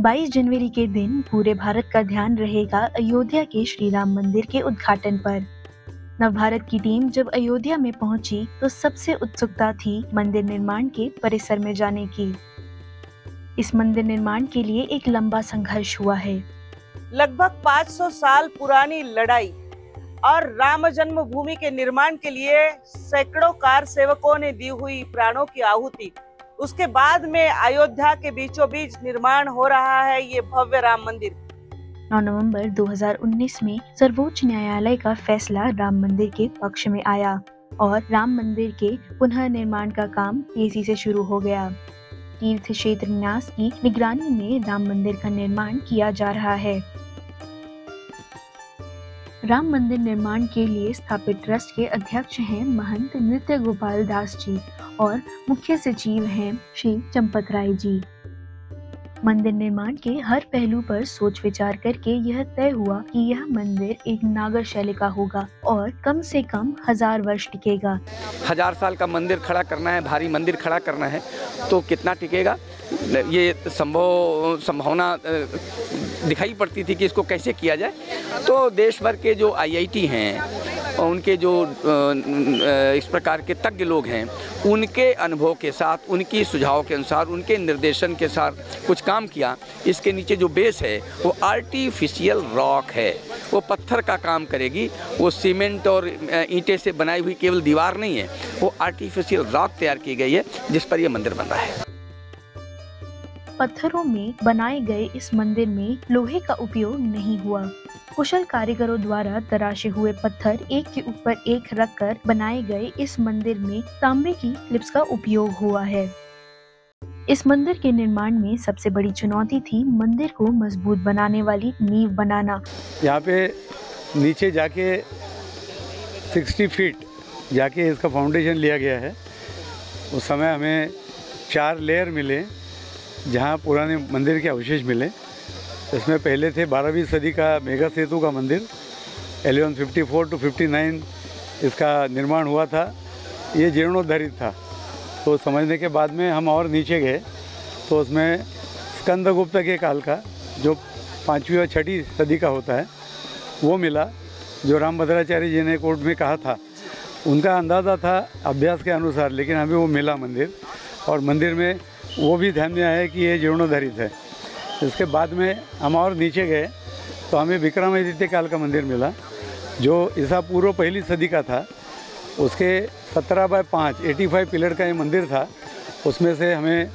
22 जनवरी के दिन पूरे भारत का ध्यान रहेगा अयोध्या के श्री राम मंदिर के उद्घाटन पर। नवभारत की टीम जब अयोध्या में पहुंची तो सबसे उत्सुकता थी मंदिर निर्माण के परिसर में जाने की। इस मंदिर निर्माण के लिए एक लंबा संघर्ष हुआ है। लगभग 500 साल पुरानी लड़ाई और राम जन्मभूमि के निर्माण के लिए सैकड़ों कार सेवकों ने दी हुई प्राणों की आहुति, उसके बाद में अयोध्या के बीचों बीच निर्माण हो रहा है ये भव्य राम मंदिर। 9 नवंबर 2019 में सर्वोच्च न्यायालय का फैसला राम मंदिर के पक्ष में आया और राम मंदिर के पुनः निर्माण का काम तेजी से शुरू हो गया। तीर्थ क्षेत्र न्यास की निगरानी में राम मंदिर का निर्माण किया जा रहा है। राम मंदिर निर्माण के लिए स्थापित ट्रस्ट के अध्यक्ष हैं महंत नृत्य गोपाल दास जी और मुख्य सचिव हैं श्री चंपत राय जी। मंदिर निर्माण के हर पहलू पर सोच विचार करके यह तय हुआ कि यह मंदिर एक नागर शैली का होगा और कम से कम 1000 वर्ष टिकेगा। 1000 साल का मंदिर खड़ा करना है, भारी मंदिर खड़ा करना है तो कितना टिकेगा, ये संभावना दिखाई पड़ती थी कि इसको कैसे किया जाए। तो देश भर के जो IIT हैं, उनके जो इस प्रकार के तज्ञ लोग हैं, उनके अनुभव के साथ, उनकी सुझाव के अनुसार, उनके निर्देशन के साथ कुछ काम किया। इसके नीचे जो बेस है वो आर्टिफिशियल रॉक है, वो पत्थर का काम करेगी। वो सीमेंट और ईंटें से बनाई हुई केवल दीवार नहीं है, वो आर्टिफिशियल रॉक तैयार की गई है जिस पर यह मंदिर बन रहा है। पत्थरों में बनाए गए इस मंदिर में लोहे का उपयोग नहीं हुआ। कुशल कारीगरों द्वारा तराशे हुए पत्थर एक के ऊपर एक रखकर बनाए गए इस मंदिर में तांबे की क्लिप्स का उपयोग हुआ है। इस मंदिर के निर्माण में सबसे बड़ी चुनौती थी मंदिर को मजबूत बनाने वाली नींव बनाना। यहाँ पे नीचे जाके 60 फीट जाके इसका फाउंडेशन लिया गया है। उस समय हमें 4 लेयर मिले जहाँ पुराने मंदिर के अवशेष मिले। इसमें पहले थे 12वीं सदी का मेगा सेतु का मंदिर, 1154 to 59 इसका निर्माण हुआ था। ये जीर्णोद्धारित था। तो समझने के बाद में हम और नीचे गए तो उसमें स्कंदगुप्त के काल का जो 5वीं और 6वीं सदी का होता है वो मिला, जो रामभद्राचार्य जी ने कोर्ट में कहा था। उनका अंदाज़ा था अभ्यास के अनुसार, लेकिन हमें वो मिला मंदिर, और मंदिर में वो भी ध्यान में आया कि ये जीर्णोद्धारित है। इसके बाद में हम और नीचे गए तो हमें विक्रमादित्य काल का मंदिर मिला, जो ईसा पूर्व 1ली सदी का था। उसके 17/5 85 पिलर का ये मंदिर था। उसमें से हमें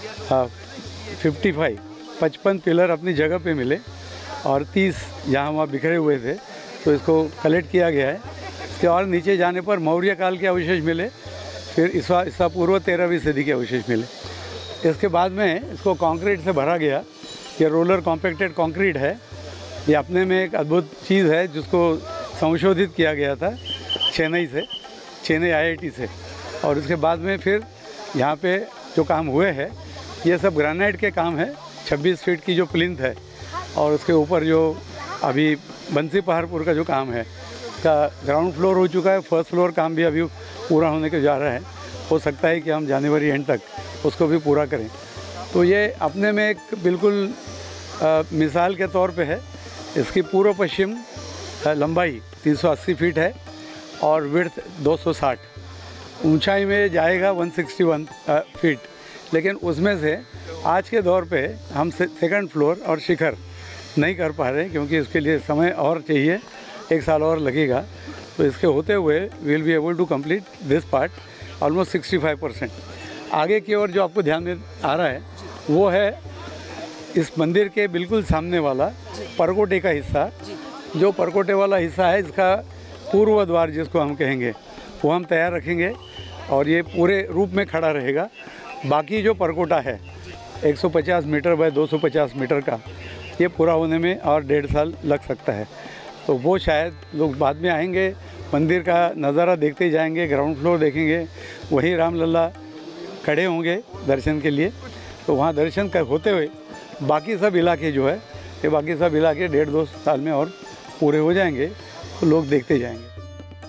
55 पिलर अपनी जगह पे मिले और 30 जहाँ वहाँ बिखरे हुए थे, तो इसको कलेक्ट किया गया है। इसके और नीचे जाने पर मौर्य काल के अवशेष मिले, फिर ईसा पूर्व 13वीं सदी के अवशेष मिले। इसके बाद में इसको कंक्रीट से भरा गया। ये रोलर कॉम्पैक्टेड कंक्रीट है। ये अपने में एक अद्भुत चीज़ है जिसको संशोधित किया गया था चेन्नई IIT से। और इसके बाद में फिर यहाँ पे जो काम हुए हैं ये सब ग्रेनाइट के काम है। 26 फीट की जो प्लिंथ है और उसके ऊपर जो अभी बंसी पहाड़पुर का जो काम है, उसका ग्राउंड फ्लोर हो चुका है। फर्स्ट फ्लोर काम भी अभी पूरा होने के जा रहा है। हो सकता है कि हम जनवरी एंड तक उसको भी पूरा करें। तो ये अपने में एक बिल्कुल मिसाल के तौर पे है। इसकी पूर्व पश्चिम लंबाई 380 फीट है और विड्थ 260, ऊंचाई में जाएगा 161 फीट। लेकिन उसमें से आज के दौर पे हम सेकंड फ्लोर और शिखर नहीं कर पा रहे क्योंकि इसके लिए समय और चाहिए, 1 साल और लगेगा। तो इसके होते हुए will be able to complete this part almost 65%। आगे की ओर जो आपको ध्यान में आ रहा है वो है इस मंदिर के बिल्कुल सामने वाला परकोटे का हिस्सा। जो परकोटे वाला हिस्सा है, इसका पूर्व द्वार जिसको हम कहेंगे, वो हम तैयार रखेंगे और ये पूरे रूप में खड़ा रहेगा। बाकी जो परकोटा है 150 मीटर बाय 250 मीटर का, ये पूरा होने में और 1.5 साल लग सकता है। तो वो शायद लोग बाद में आएंगे, मंदिर का नज़ारा देखते जाएंगे, ग्राउंड फ्लोर देखेंगे, वहीं रामलला खड़े होंगे दर्शन के लिए। तो वहाँ दर्शन होते हुए बाकी सब इलाके जो है, ये बाकी सब इलाके 1.5-2 साल में और पूरे हो जाएंगे, तो लोग देखते जाएंगे।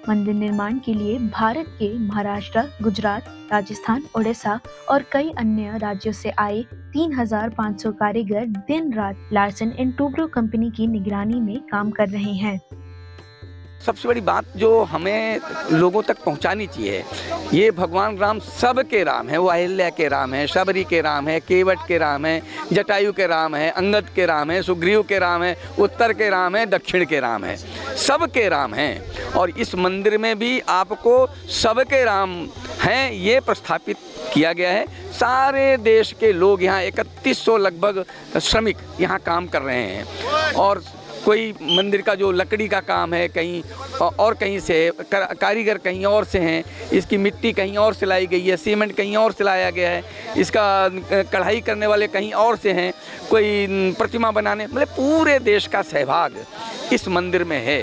मंदिर निर्माण के लिए भारत के महाराष्ट्र, गुजरात, राजस्थान, ओडिशा और कई अन्य राज्यों से आए 3,500 कारीगर दिन रात लार्सन एंड टूब्रो कंपनी की निगरानी में काम कर रहे हैं। सबसे बड़ी बात जो हमें लोगों तक पहुंचानी चाहिए, ये भगवान राम सबके राम है। वो अहिल्या के राम है, शबरी के राम है, केवट के राम है, जटायु के राम है, अंगद के राम है, सुग्रीव के राम है, उत्तर के राम है, दक्षिण के राम है, सबके राम हैं। और इस मंदिर में भी आपको सबके राम हैं ये प्रस्थापित किया गया है। सारे देश के लोग यहाँ 3100 लगभग श्रमिक यहाँ काम कर रहे हैं। और कोई मंदिर का जो लकड़ी का काम है कहीं और कहीं से, कारीगर कहीं और से हैं, इसकी मिट्टी कहीं और से लाई गई है, सीमेंट कहीं और से लाया गया है, इसका कढ़ाई करने वाले कहीं और से हैं, कोई प्रतिमा बनाने, मतलब पूरे देश का सहभाग इस मंदिर में है।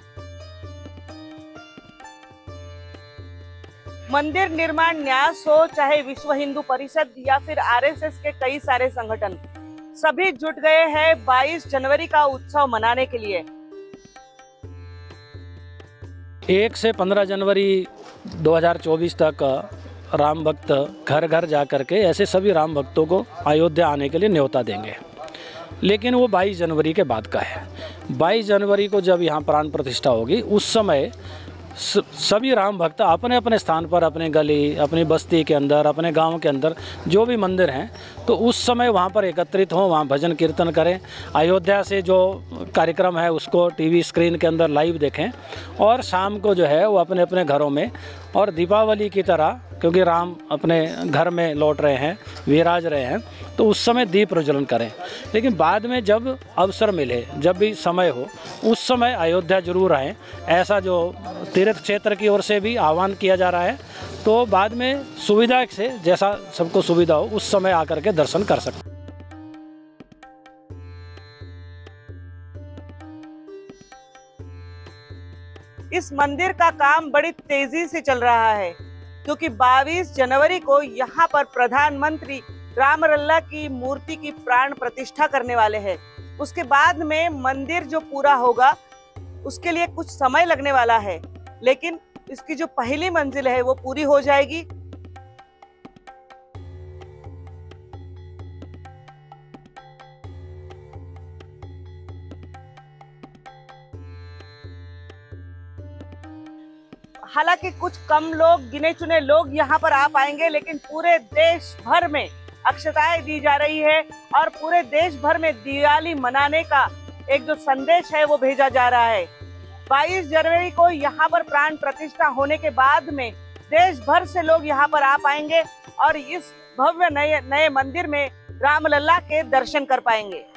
मंदिर निर्माण न्यास हो, चाहे विश्व हिंदू परिषद या फिर आरएसएस के कई सारे संगठन, सभी जुट गए हैं 22 जनवरी का उत्सव मनाने के लिए। 1 से 15 जनवरी 2024 तक राम भक्त घर घर जा कर के ऐसे सभी राम भक्तों को अयोध्या आने के लिए न्योता देंगे। लेकिन वो 22 जनवरी के बाद का है। 22 जनवरी को जब यहाँ प्राण प्रतिष्ठा होगी, उस समय सभी राम भक्त अपने अपने स्थान पर, अपने गली, अपनी बस्ती के अंदर, अपने गांव के अंदर जो भी मंदिर हैं, तो उस समय वहां पर एकत्रित हों, वहां भजन कीर्तन करें। अयोध्या से जो कार्यक्रम है उसको टीवी स्क्रीन के अंदर लाइव देखें। और शाम को जो है वो अपने अपने घरों में, और दीपावली की तरह, क्योंकि राम अपने घर में लौट रहे हैं, विराज रहे हैं, तो उस समय दीप प्रज्वलन करें। लेकिन बाद में जब अवसर मिले, जब भी समय हो, उस समय अयोध्या जरूर आएँ। ऐसा जो तीर्थ क्षेत्र की ओर से भी आह्वान किया जा रहा है। तो बाद में सुविधा से, जैसा सबको सुविधा हो, उस समय आकर के दर्शन कर सकते। इस मंदिर का काम बड़ी तेजी से चल रहा है, क्योंकि 22 जनवरी को यहाँ पर प्रधानमंत्री रामलल्ला की मूर्ति की प्राण प्रतिष्ठा करने वाले हैं। उसके बाद में मंदिर जो पूरा होगा उसके लिए कुछ समय लगने वाला है, लेकिन इसकी जो पहली मंजिल है वो पूरी हो जाएगी। हालांकि कुछ कम लोग, गिने चुने लोग यहाँ पर आ पाएंगे, लेकिन पूरे देश भर में अक्षताएं दी जा रही है और पूरे देश भर में दिवाली मनाने का एक जो संदेश है वो भेजा जा रहा है। 22 जनवरी को यहाँ पर प्राण प्रतिष्ठा होने के बाद में देश भर से लोग यहाँ पर आ पाएंगे और इस भव्य नए मंदिर में रामलल्ला के दर्शन कर पाएंगे।